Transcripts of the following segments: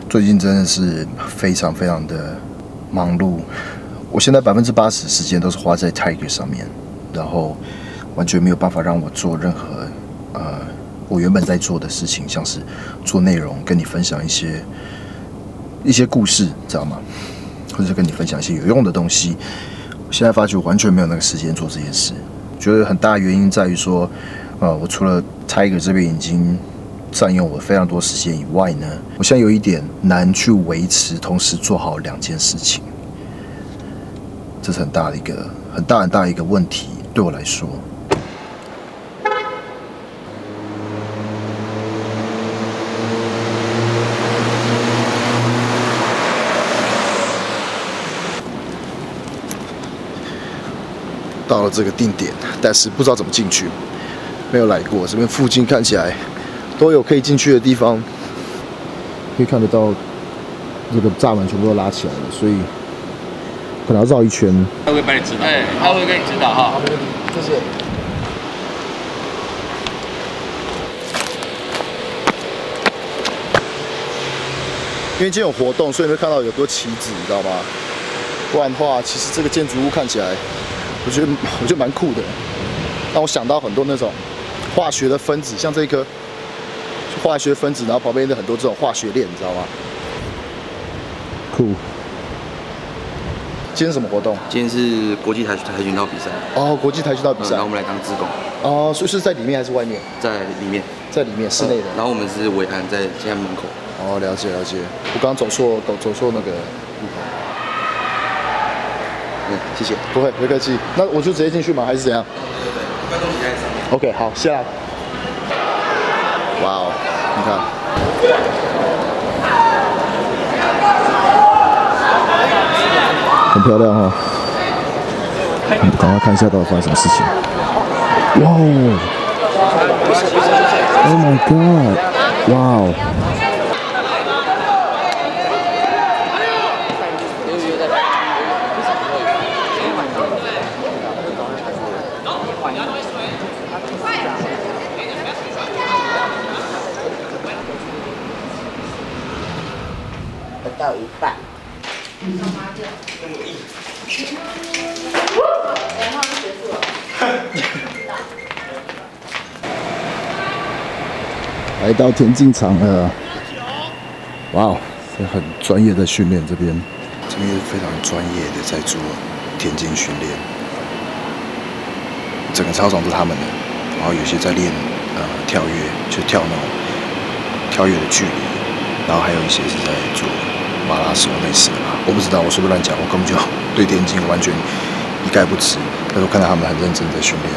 最近真的是非常的忙碌，我现在80%时间都是花在 Tiger 上面，然后完全没有办法让我做任何我原本在做的事情，像是做内容，跟你分享一些故事，知道吗？或者是跟你分享一些有用的东西。我现在发觉我完全没有那个时间做这件事，觉得很大的原因在于说，我除了 Tiger 这边已经占用我非常多时间以外呢，我现在有一点难去维持同时做好2件事情，这是很大的一个问题，对我来说。到了这个定点，但是不知道怎么进去，没有来过。这边附近看起来都有可以进去的地方，可以看得到这个栅门全部都拉起来了，所以可能要绕一圈。 他会帮你指导，对，他会跟你指导哈。 好，谢谢。因为今天有活动，所以你会看到有多旗子，你知道吗？不然的话，其实这个建筑物看起来，我觉得蛮酷的，让我想到很多那种化学的分子，像这个化学分子，然后旁边的很多这种化学链，你知道吗？酷。今天什么活动？ 今天是国际跆拳道比赛。 哦，国际跆拳道比赛。 然后我们来当志工。 哦，所以是在里面还是外面？ 在里面。 在里面，室内的。 然后我们是维安在现在门口。 哦，了解。我刚刚走错那个路口。谢谢，不会客气。那我就直接进去吗？还是怎样？ 对，观众席在上面。 OK， 好，下来。哇哦，你看，很漂亮哈。赶快看一下到底发生什么事情。哇哦 ！Oh my God！ 哇哦！ 到一半。然后就结束了。 来到田径场了，哇哦，这很专业的训练，这边也是非常专业的在做田径训练，整个操场都是他们的，然后有些在练跳跃，就跳那种跳跃的距离，然后还有一些是在做马拉松类似的吧，我不知道，我随便乱讲，我根本就对田径完全一概不知，但是我看到他们很认真在训练。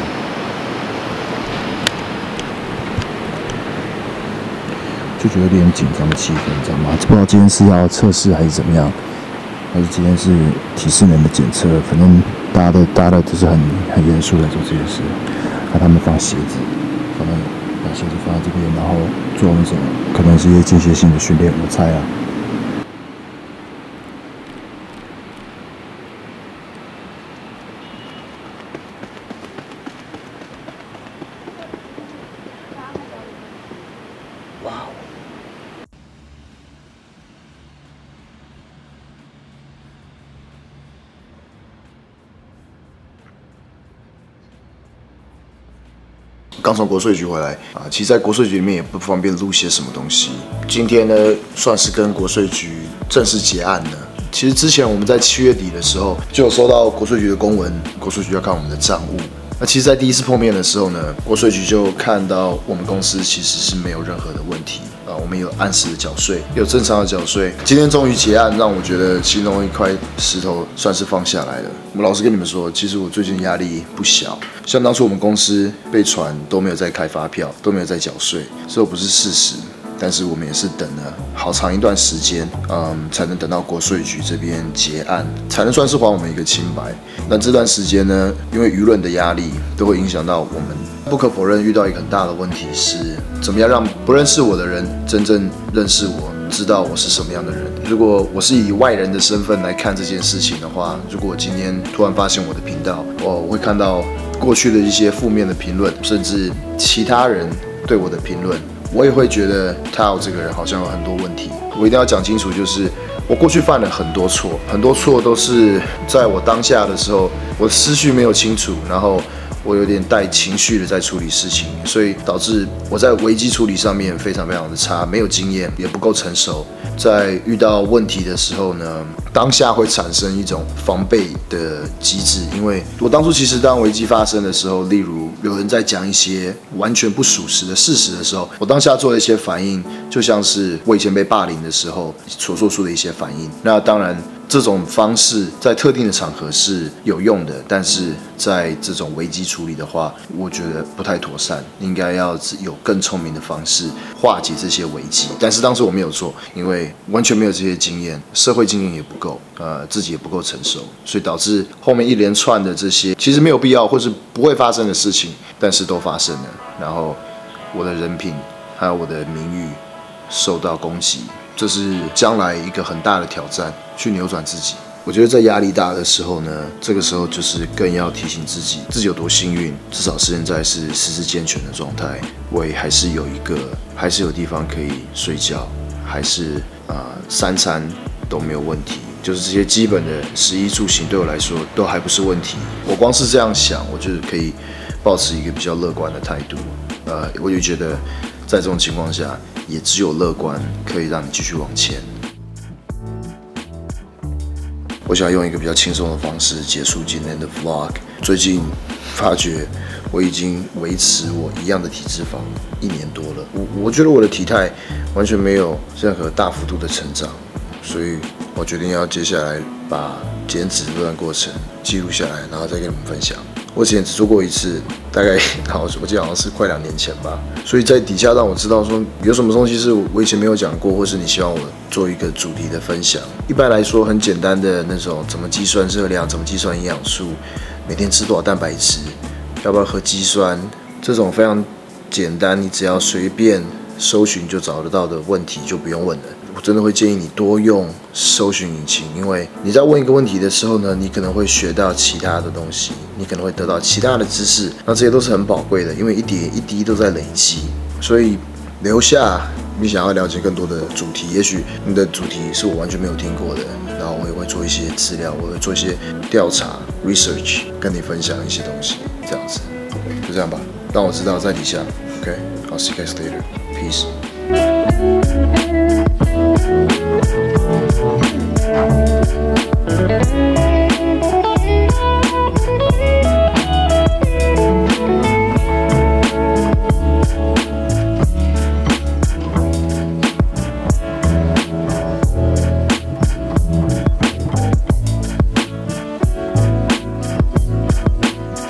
就觉得有点紧张的气氛，你知道吗？不知道今天是要测试还是怎么样，还是今天是体适能的检测，反正大家都是很严肃在做这件事。那他们放鞋子，把鞋子放在这边，然后做那种可能是一些间歇性的训练，我猜啊。哇哦！刚从国税局回来啊，其实在国税局里面也不方便录些什么东西。今天呢，算是跟国税局正式结案了。其实之前我们在7月底的时候就有收到国税局的公文，国税局要看我们的账务。那其实，在第一次碰面的时候呢，国税局就看到我们公司其实是没有任何的问题啊，我们有按时的缴税，有正常的缴税。今天终于结案，让我觉得心中一块石头算是放下来了。我老实跟你们说，其实我最近压力不小，像当初我们公司被传都没有在开发票，都没有在缴税，这不是事实。但是我们也是等了好长一段时间，才能等到国税局这边结案，才能算是还我们一个清白。那这段时间呢，因为舆论的压力，都会影响到我们。不可否认，遇到一个很大的问题是，怎么样让不认识我的人真正认识我，知道我是什么样的人。如果我是以外人的身份来看这件事情的话，如果我今天突然发现我的频道，我会看到过去的一些负面的评论，甚至其他人对我的评论， 我也会觉得Tao这个人好像有很多问题。我一定要讲清楚，就是我过去犯了很多错，很多错都是在我当下的时候，我的思绪没有清楚，然后我有点带情绪的在处理事情，所以导致我在危机处理上面非常非常的差，没有经验，也不够成熟。在遇到问题的时候呢，当下会产生一种防备的机制，因为我当初其实当危机发生的时候，例如有人在讲一些完全不属实的事实的时候，我当下做了一些反应，就像是我以前被霸凌的时候所做出的一些反应。那当然，这种方式在特定的场合是有用的，但是在这种危机处理的话，我觉得不太妥善，应该要有更聪明的方式化解这些危机。但是当时我没有做，因为完全没有这些经验，社会经验也不够，自己也不够成熟，所以导致后面一连串的这些其实没有必要或是不会发生的事情，但是都发生了，然后我的人品还有我的名誉受到攻击。这是将来一个很大的挑战，去扭转自己。我觉得在压力大的时候呢，这个时候就是更要提醒自己有多幸运，至少现在是四肢健全的状态，我也还是有地方可以睡觉，还是3餐都没有问题，就是这些基本的食衣住行对我来说都还不是问题。我光是这样想，我就是可以保持一个比较乐观的态度。我就觉得在这种情况下，也只有乐观可以让你继续往前。我想用一个比较轻松的方式结束今天的 vlog。最近发觉我已经维持我一样的体脂肪1年多了，我觉得我的体态完全没有任何大幅度的成长，所以我决定要接下来把减脂这段过程记录下来，然后再跟你们分享。我之前只做过一次，大概我记得好像是快2年前吧，所以在底下让我知道说有什么东西是我以前没有讲过，或是你希望我做一个主题的分享。一般来说，很简单的那种怎么计算热量，怎么计算营养素，每天吃多少蛋白质，要不要喝肌酸，这种非常简单，你只要随便搜寻就找得到的问题就不用问了。我真的会建议你多用搜寻引擎，因为你在问一个问题的时候呢，你可能会学到其他的东西，你可能会得到其他的知识，那这些都是很宝贵的，因为一点一滴都在累积。所以留下你想要了解更多的主题，也许你的主题是我完全没有听过的，然后我也会做一些资料，我会做一些调查 research， 跟你分享一些东西，这样子，就这样吧，让我知道在底下 ，OK， I'll see you guys later，peace。